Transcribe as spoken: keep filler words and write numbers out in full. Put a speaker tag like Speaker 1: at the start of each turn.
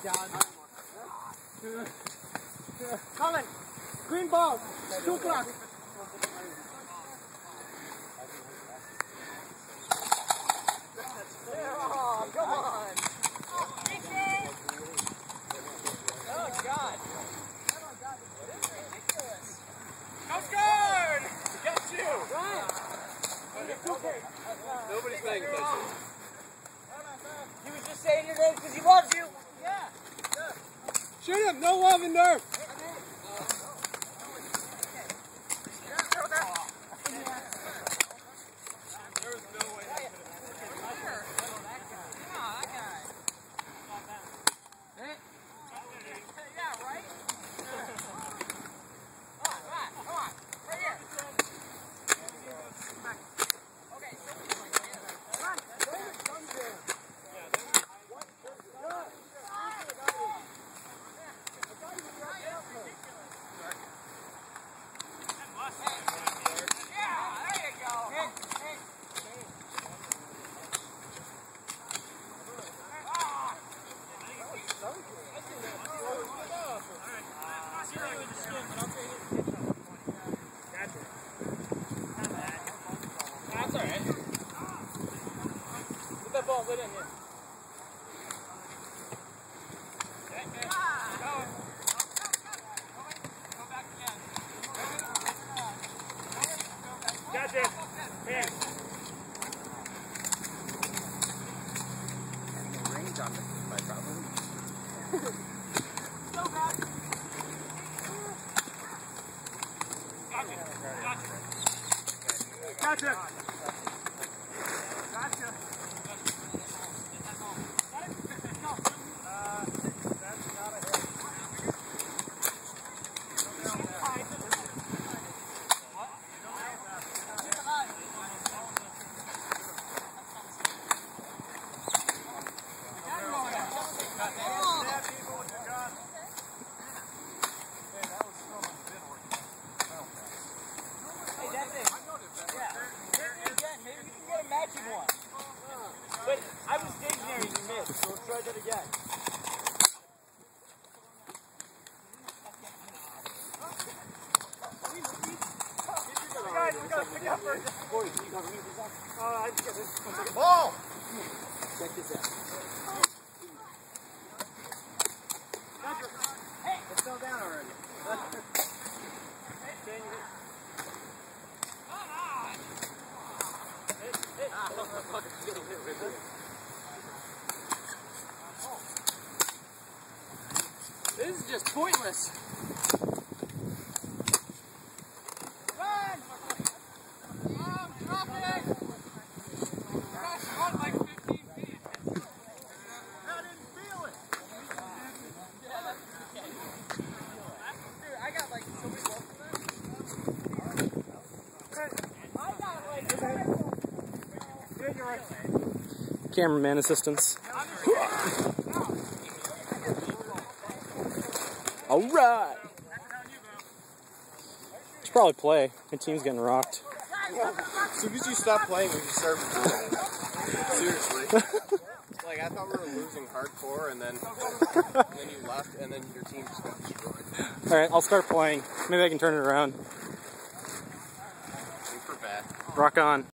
Speaker 1: Coming. Green ball. Two o'clock. Oh, come on. Oh, God. House guard! Got you! Right.
Speaker 2: Nobody's paying attention.
Speaker 1: He was just saying your name because he loves you. Yeah.
Speaker 2: Shoot him! No love in Nerf!
Speaker 1: That's all right. Put that ball right in here. Okay, okay. Go. Go back again. Gotcha. Hey.
Speaker 2: Having a range on this is my problem.
Speaker 1: Go back. Gotcha. Gotcha. Gotcha. Gotcha. Uh, that's not a hit. But I was stationary and you missed, so let's try that again. Guys, we gotta pick up first. Uh, I just got this. Ball!
Speaker 2: Check this out.
Speaker 1: Hey!
Speaker 2: It fell down already.
Speaker 1: This is just pointless. Run! Oh, drop it! Gosh, run like fifteen feet. I didn't feel it. Yeah, that's okay. Dude, I got like so many balls for that. I got like... Dude, you're right.
Speaker 3: Cameraman assistance. All right. Should probably play. My team's getting rocked.
Speaker 2: As soon as you stop playing, we can start recording. Seriously. Like, I thought we were losing hardcore, and then, and then you left, and then your team just got destroyed.
Speaker 3: Alright, I'll start playing. Maybe I can turn it around.
Speaker 2: Super bad.
Speaker 3: Rock on.